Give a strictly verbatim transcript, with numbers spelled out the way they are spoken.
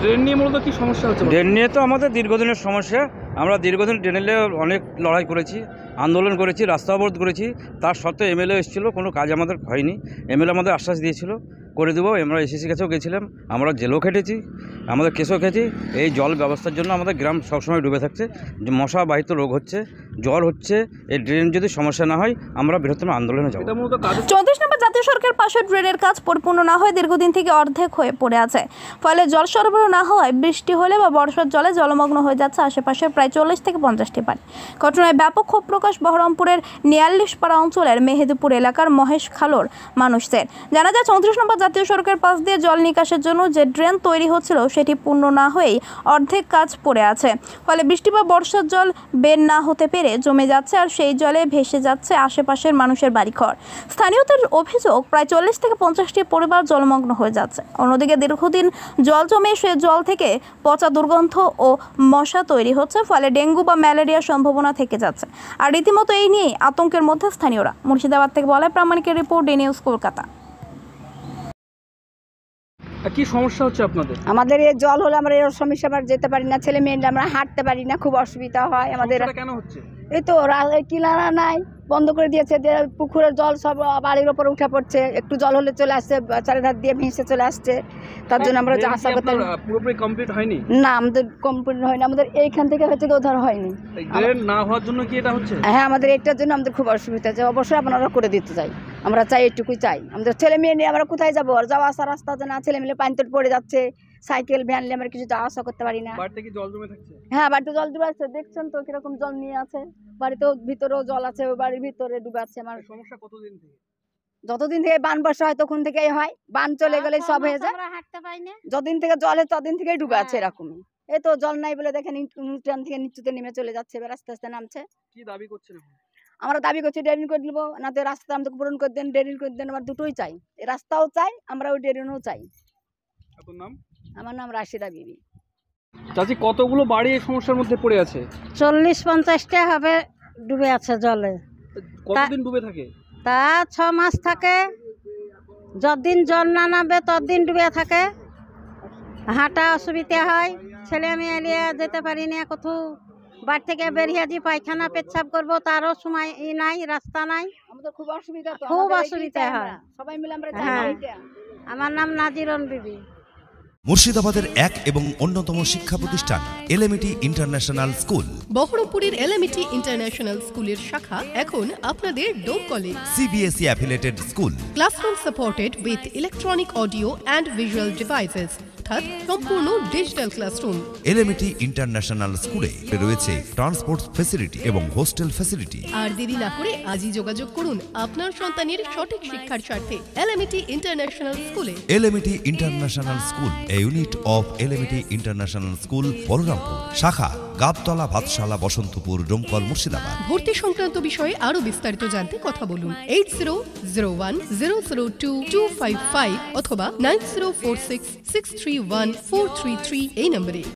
Drain নিয়ে মূলত কি সমস্যা হচ্ছে? ড্রেন নিয়ে তো আমাদের দীর্ঘদিনের সমস্যা। আমরা দীর্ঘদিন ড্রেনে অনেক লড়াই করেছি, আন্দোলন করেছি, রাস্তা অবরোধ করেছি। তার সত্ত্বেও এমএলএ এসেছিলো, কোনো কাজ আমাদের হয়নি। এমএলএ আমাদের আশ্বাস দিয়েছিল করে দেবো। আমরা এসিসি কাছেও গেছিলাম, আমরা জেলও খেটেছি, আমাদের কেসও খেয়েছি। এই জল ব্যবস্থার জন্য আমাদের গ্রাম সবসময় ডুবে থাকছে, মশা বাহিত রোগ হচ্ছে, জ্বর হচ্ছে। এই ড্রেন যদি সমস্যা না হয় আমরা বৃহত্তম আন্দোলনে যাবো। চৌত্রিশ নম্বর জাতীয় সড়কের পাশে ড্রেনের কাজ পরিপূর্ণ না হয়ে দীর্ঘদিন থেকে অর্ধেক হয়ে পড়ে আছে। ফলে জল সরবরাহ না হওয়ায় বৃষ্টি হলে বা বর্ষার জলে জলমগ্ন হয়ে যাচ্ছে আশেপাশের প্রায় চল্লিশ থেকে পঞ্চাশটি বাড়ি। ঘটনায় ব্যাপক ক্ষোভ প্রকাশ বহরমপুরের নিয়াল্লিশপাড়া অঞ্চলের মেহেদপুর এলাকার মহেশ খালোর মানুষদের। জানা যায় চৌত্রিশ নম্বর জাতীয় সড়কের পাশ দিয়ে জল নিকাশের জন্য যে ড্রেন তৈরি হচ্ছিল সেটি পূর্ণ না হয়েই অর্ধেক কাজ পড়ে আছে। ফলে বৃষ্টি বা বর্ষার জল বের না হতে পেরে জমে যাচ্ছে আর সেই জলে ভেসে যাচ্ছে আশেপাশের মানুষের বাড়িঘর। স্থানীয়দের অভিযোগ প্রায় চল্লিশ থেকে পঞ্চাশটি পরিবার জলমগ্ন হয়ে যাচ্ছে। অন্যদিকে দীর্ঘদিন জল জমে সে জল থেকে পচা দুর্গন্ধ ও মশা তৈরি হচ্ছে, ফলে ডেঙ্গু বা ম্যালেরিয়ার সম্ভাবনা থেকে যাচ্ছে। আর রীতিমতো এই নিয়েই আতঙ্কের মধ্যে স্থানীয়রা। মুর্শিদাবাদ থেকে বলাই প্রামাণিকের রিপোর্ট, ডি নিউজ কলকাতা। কি সমস্যা হচ্ছে আপনাদের? আমাদের এই জল হলে আমরা এর সমস্যা আমরা যেতে পারি না, ছেলে মেয়েরা আমরা হাঁটতে পারি না, খুব অসুবিধা হয় আমাদের। কেন হচ্ছে? এই তো কিনারা নাই, বন্ধ করে দিয়েছে, যে পুকুরের জল সব বাড়ির ওপরে উঠে পড়ছে। একটু জল হলে চলে আসছে, চারিধার দিয়ে ভেসে চলে আসছে। তার জন্য আমরা আশা করতে পুরোপুরি কমপ্লিট হয়নি না, আমাদের কমপ্লিট হয়নি। আমাদের এইখান থেকে হচ্ছে কি ওধার হয়নি। ড্রেন না হওয়ার জন্য কি এটা হচ্ছে? হ্যাঁ, আমাদের এটার জন্য আমাদের খুব অসুবিধা আছে। অবশ্যই আপনারা করে দিতে চাই, আমরা চাই, এটুকুই চাই। আমাদের ছেলে মেয়ে নিয়ে আমরা কোথায় যাবো? আর যাওয়া আসা রাস্তা তো না, ছেলে মেয়ে পানিতে পড়ে যাচ্ছে, সাইকেল ভ্যান নিয়ে আমরা কিছু যাওয়া আসা করতে পারি না। বাড়িতে কি জল জমে থাকছে? হ্যাঁ, বাড়িতে জল ডুবে আছে, দেখছেন তো কিরকম জল নিয়ে আছে। বাড়িতেও ভিতরেও জল আছে, বাড়ির ভিতরে ডুবে আছে। আমার সমস্যা কতদিন থেকে? যতদিন থেকে বান বর্ষা হয় তখন থেকেই হয়। বান চলে গেলে সব হয়ে যায়। যতদিন থেকে জল হয় ততদিন থেকেই ডুবে আছে এরকমই। এই তো জল নাই বলে দেখেন উঠান থেকে নিচুতে নেমে চলে যাচ্ছে, এবার আস্তে আস্তে নামছে। কি দাবি করছেন? আমরা দাবি করছি ড্রেন করে দিব, না তো রাস্তা আমাদের পূরণ করে দেন, ড্রেন করে দেন। আমার দুটোই চাই, এই রাস্তাও চাই, আমরা ওই ড্রেনও চাই। আপনার নাম? আমার নাম রাশিদা বিবি। চাচি, কতগুলো বাড়ি এই সমস্যার মধ্যে পড়ে আছে? চল্লিশ পঞ্চাশটা হবে ডুবে আছে জলে। কতদিন ডুবে থাকে? তা ছ মাস থাকে, যতদিন জল না নামবে ততদিন ডুবে থাকে। হাঁটা অসুবিধা হয়, ছেলে মেয়ে নিয়ে যেতে পারি না কোথাও। বাড়ি থেকে বেরিয়ে যে পায়খানা পেচ্ছাপ করবো তারও সময় ই নাই, রাস্তা নাই, আমাদের খুব অসুবিধা, খুব অসুবিধা হয়। সবাই মিলে আমরা হ্যাঁ, আমার নাম নাজিরন বিবি। মুর্শিদাবাদের এক এবং অন্যতম শিক্ষা প্রতিষ্ঠান এলএমইটি ইন্টারন্যাশনাল স্কুল। বহরমপুরের এলএমইটি ইন্টারন্যাশনাল স্কুলের শাখা এখন আপনাদের ডোমকলে। CBSE affiliated school. Classroom supported with electronic audio and visual devices, অর্থাৎ সম্পূর্ণ ডিজিটাল ক্লাসরুম। এলএমইটি ইন্টারন্যাশনাল স্কুলে রয়েছে ট্রান্সপোর্ট ফ্যাসিলিটি এবং হোস্টেল ফ্যাসিলিটি। আর দেরি না করে আজই যোগাযোগ করুন আপনার সন্তানের সঠিক শিক্ষার স্বার্থে এলএমইটি ইন্টারন্যাশনাল স্কুলে। LMET international school, a unit of LMET international school, Balarampur. শাখা গাবতলা, ভাতশালা, বসন্তপুর, ডোমকল, মুর্শিদাবাদ। ভর্তি সংক্রান্ত বিষয়ে আরো বিস্তারিত জানতে কথা বলুন eight zero zero one zero zero two two five five অথবা nine zero four six six three one four three three এই নম্বরে।